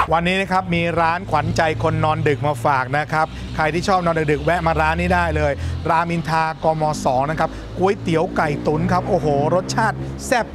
วันนี้นะครับมีร้านขวัญใจคนนอนดึกมาฝากนะครับใครที่ชอบนอนดึกๆแวะมาร้านนี้ได้เลยรามอินทรากม2นะครับก๋วยเตี๋ยวไก่ตุ๋นครับโอ้โหรสชาติแซ่บ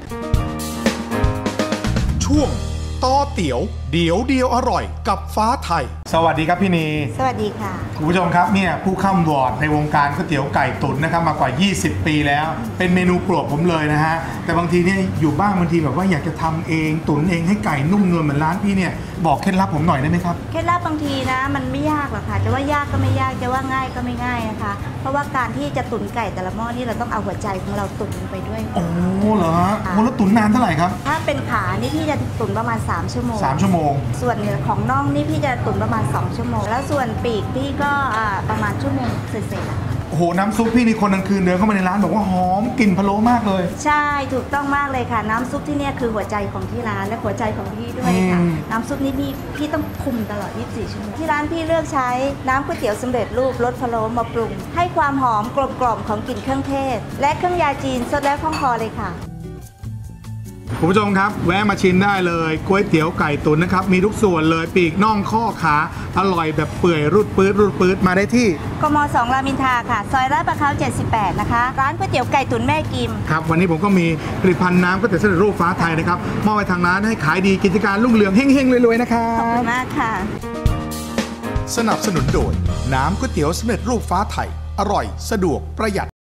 ช่วงต่อเตี๋ยวเดียวอร่อยกับฟ้าไทยสวัสดีครับพี่นีสวัสดีค่ะคุณผู้ชมครับเนี่ยผู้ข้ามวอร์ดในวงการก๋วยเตี๋ยวไก่ตุ๋นนะครับมากว่า20 ปีแล้วเป็นเมนูโปรดผมเลยนะฮะแต่บางทีเนี่ยอยู่บ้านบางทีแบบว่าอยากจะทำเองตุ๋นเองให้ไก่นุ่มนวลเหมือนร้านพี่เนี่ยบอกเคล็ดลับผมหน่อยได้ไหมครับเคล็ดลับบางทีนะมันไม่ยากหรอกค่ะจะว่ายากก็ไม่ยากจะว่าง่ายก็ไม่ง่ายนะคะเพราะว่าการที่จะตุ๋นไก่แต่ละหม้อนี่เราต้องเอาหัวใจของเราตุ๋นลงไปด้วยโอ้เหรอฮะแล้วตุ๋นนานเท่าไหร่ครับถ้าเป็นขานี่พี่จะตุ๋นประมาณ3 ชั่วโมง 3 ชั่วโมงส่วนของน่องนี่พี่จะตุ๋นประมาณ2 ชั่วโมงแล้วส่วนปีกพี่ก็ประมาณชั่วโมงเสร็จโอ้โหน้ำซุปพี่นี่คนกลางคืนเดินเข้ามาในร้านบอกว่าหอมกลิ่นพะโล้มากเลยใช่ถูกต้องมากเลยค่ะน้ำซุปที่เนี่ยคือหัวใจของที่ร้านและหัวใจของพี่ด้วยค่ะน้ำซุปนี้พี่ต้องคุมตลอด24 ชั่วโมงที่ร้านพี่เลือกใช้น้ำก๋วยเตี๋ยวสำเร็จรูปรสพะโล้มาปรุงให้ความหอมกลมๆของกลิ่นเครื่องเทศและเครื่องยาจีนสดและคล่องคอเลยค่ะคุณผู้ชมครับแวะมาชิมได้เลยก๋วยเตี๋ยวไก่ตุ๋นนะครับมีทุกส่วนเลยปีกน่องข้อขาอร่อยแบบเปื่อยรูดปื๊ดมาได้ที่กม2รามอินทราค่ะซอยลาดพร้าว78นะคะร้านก๋วยเตี๋ยวไก่ตุ๋นแม่กิมครับวันนี้ผมก็มีผลิตภัณฑ์น้ำก๋วยเตี๋ยวสำเร็จรูปฟ้าไทยนะครับมอบไปทางร้านให้ขายดีกิจการรุ่งเรืองเฮงๆรวยๆนะครับขอบคุณมากค่ะสนับสนุนโดยน้ำก๋วยเตี๋ยวสำเร็จรูปฟ้าไทยอร่อยสะดวกประหยัด